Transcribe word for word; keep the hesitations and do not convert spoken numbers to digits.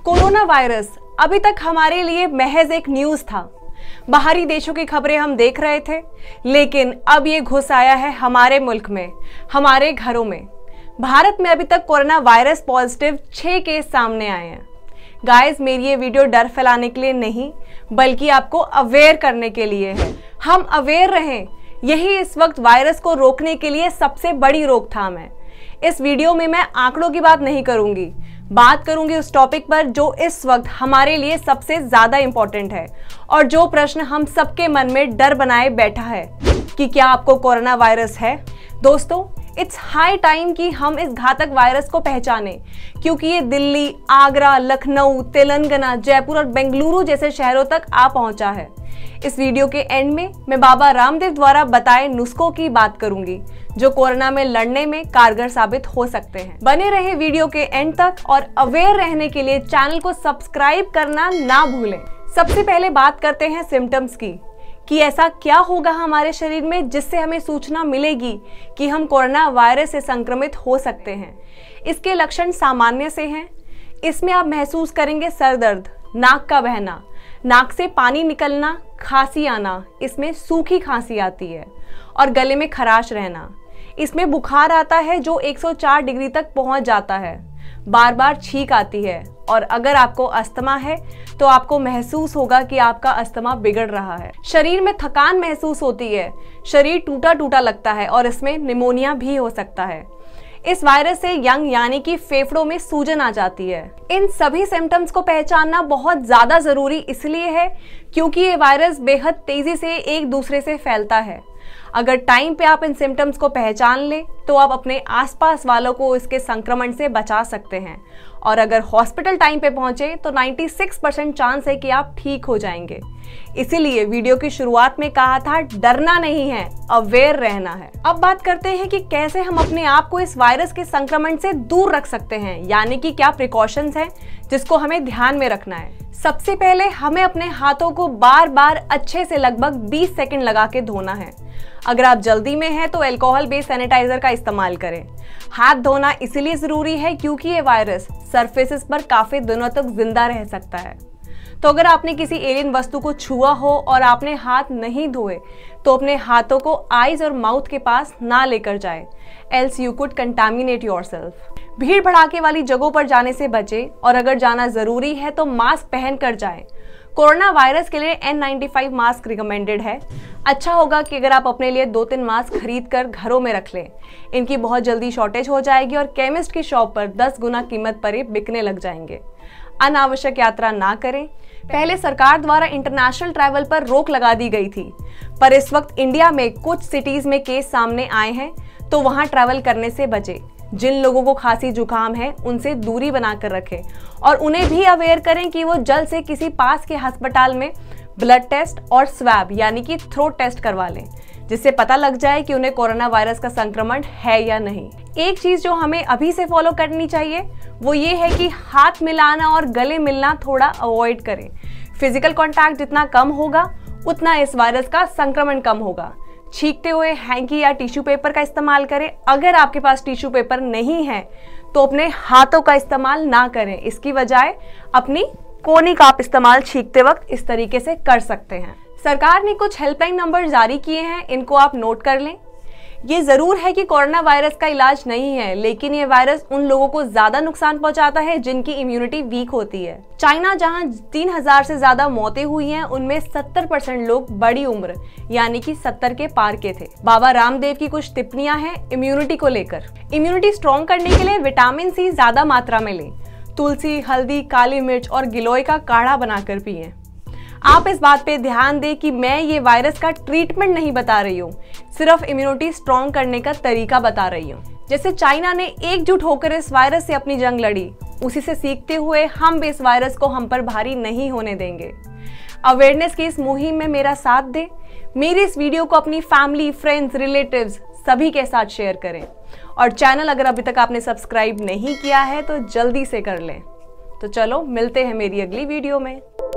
Corona virus अभी तक हमारे लिए महज एक न्यूज था। बाहरी देशों की खबरें हम देख रहे थे, लेकिन अब ये घुस आया है हमारे मुल्क में, हमारे घरों में। भारत में अभी तक कोरोना वायरस पॉजिटिव छह केस सामने आए हैं। गाइस, मेरी ये वीडियो डर फैलाने के लिए नहीं, बल्कि आपको अवेयर करने के लिए है। हम अवेयर रहें, यही इस वक्त वायरस को रोकने के लिए सबसे बड़ी रोकथाम है। इस वीडियो में मैं आंकड़ों की बात नहीं करूंगी, बात करूंगी उस टॉपिक पर जो इस वक्त हमारे लिए सबसे ज्यादा इंपॉर्टेंट है और जो प्रश्न हम सबके मन में डर बनाए बैठा है कि क्या आपको कोरोना वायरस है। दोस्तों, इट्स हाई टाइम कि हम इस घातक वायरस को पहचानें, क्योंकि ये दिल्ली, आगरा, लखनऊ, तेलंगाना, जयपुर और बेंगलुरु जैसे शहरों तक आ पहुंचा है। इस वीडियो के एंड में मैं बाबा रामदेव द्वारा बताए नुस्खों की बात करूंगी जो कोरोना में लड़ने में कारगर साबित हो सकते हैं। बने रहे वीडियो के एंड तक और अवेयर रहने के लिए चैनल को सब्सक्राइब करना ना भूलें। सबसे पहले बात करते हैं सिम्टम्स की, कि ऐसा क्या होगा हमारे शरीर में जिससे हमें सूचना मिलेगी कि हम कोरोना वायरस से संक्रमित हो सकते हैं। इसके लक्षण सामान्य से हैं। इसमें आप महसूस करेंगे सर दर्द, नाक का बहना, नाक से पानी निकलना, खांसी आना, इसमें सूखी खांसी आती है, और गले में खराश रहना। इसमें बुखार आता है जो एक सौ चार डिग्री तक पहुंच जाता है, बार बार छींक आती है, और अगर आपको अस्थमा है तो आपको महसूस होगा कि आपका अस्थमा बिगड़ रहा है। शरीर में थकान महसूस होती है, शरीर टूटा टूटा लगता है, और इसमें निमोनिया भी हो सकता है। इस वायरस से यंग यानी कि फेफड़ों में सूजन आ जाती है। इन सभी सिम्टम्स को पहचानना बहुत ज्यादा जरूरी इसलिए है क्योंकि ये वायरस बेहद तेजी से एक दूसरे से फैलता है। अगर टाइम पे आप इन सिम्टम्स को पहचान ले तो आप अपने आसपास वालों को इसके संक्रमण से बचा सकते हैं, और अगर हॉस्पिटल टाइम पे पहुंचे तो छियानवे परसेंट चांस है कि आप ठीक हो जाएंगे। इसीलिए वीडियो की शुरुआत में कहा था, डरना नहीं है, अवेयर रहना है। अब बात करते हैं कि कैसे हम अपने आप को इस वायरस के संक्रमण से दूर रख सकते हैं, यानी कि क्या प्रिकॉशंस हैं जिसको हमें ध्यान में रखना है। सबसे पहले हमें अपने हाथों को बार बार अच्छे से लगभग बीस सेकंड लगा के धोना है। अगर आप जल्दी में हैं तो अल्कोहल बेस्ड सैनिटाइजर का इस्तेमाल करें। हाथ धोना इसलिए जरूरी है क्योंकि ये वायरस सरफेसेस पर काफी दिनों तक जिंदा रह सकता है। तो अगर आपने किसी एलियन वस्तु को छुआ हो और आपने हाथ नहीं धोए तो अपने हाथों को आईज और माउथ के पास ना लेकर जाएं, else you could contaminate yourself. भीड़ भड़ाके वाली जगहों पर जाने से बचें, और अगर जाना जरूरी है तो मास्क पहन कर जाएं। कोरोना वायरस के लिए N ninety five mask recommended है। अच्छा होगा कि अगर आप अपने लिए दो तीन मास्क खरीद कर घरों में रख लें। इनकी बहुत जल्दी शॉर्टेज हो जाएगी और केमिस्ट की शॉप पर दस गुना कीमत पर ये बिकने लग जाएंगे। अनावश्यक यात्रा ना करें। पहले सरकार द्वारा इंटरनेशनल ट्रैवल पर रोक लगा दी गई थी, पर इस वक्त इंडिया में कुछ सिटीज में केस सामने आए हैं, तो वहां ट्रैवल करने से बचें। जिन लोगों को खांसी जुकाम है उनसे दूरी बनाकर रखें, और उन्हें भी अवेयर करें कि वो जल्द से किसी पास के अस्पताल में ब्लड टेस्ट और स्वैब यानी कि थ्रोट टेस्ट करवा लें, जिससे पता लग जाए कि उन्हें कोरोना वायरस का संक्रमण है या नहीं। एक चीज जो हमें अभी से फॉलो करनी चाहिए वो ये है कि हाथ मिलाना और गले मिलना थोड़ा अवॉइड करें। फिजिकल कांटेक्ट जितना कम होगा उतना इस वायरस का संक्रमण कम होगा। छींकते हुए हैंकी या टिश्यू पेपर का इस्तेमाल करें। अगर आपके पास टिश्यू पेपर नहीं है तो अपने हाथों का इस्तेमाल ना करें, इसकी बजाय अपनी कोनी का आप इस्तेमाल छींकते वक्त इस तरीके से कर सकते हैं। सरकार ने कुछ हेल्पलाइन नंबर जारी किए हैं, इनको आप नोट कर लें। ये जरूर है कि कोरोना वायरस का इलाज नहीं है, लेकिन ये वायरस उन लोगों को ज्यादा नुकसान पहुंचाता है जिनकी इम्यूनिटी वीक होती है। चाइना जहां तीन हजार से ज्यादा मौतें हुई हैं, उनमें सत्तर परसेंट लोग बड़ी उम्र यानी कि सत्तर के पार के थे। बाबा रामदेव की कुछ टिप्पणियां हैं इम्यूनिटी को लेकर। इम्यूनिटी स्ट्रॉन्ग करने के लिए विटामिन सी ज्यादा मात्रा में लें। तुलसी, हल्दी, काली मिर्च और गिलोय का काढ़ा बनाकर पिएं। आप इस बात पे ध्यान दें कि मैं ये वायरस का ट्रीटमेंट नहीं बता रही हूँ, सिर्फ इम्यूनिटी स्ट्रॉन्ग करने का तरीका बता रही हूँ। जैसे चाइना ने एकजुट होकर इस वायरस से अपनी जंग लड़ी, उसी से सीखते हुए हम भी इस वायरस को हम पर भारी नहीं होने देंगे। अवेयरनेस की इस मुहिम में मेरा साथ दें। मेरी इस वीडियो को अपनी फैमिली, फ्रेंड्स, रिलेटिव्स सभी के साथ शेयर करें, और चैनल अगर अभी तक आपने सब्सक्राइब नहीं किया है तो जल्दी से कर लें। तो चलो मिलते हैं मेरी अगली वीडियो में।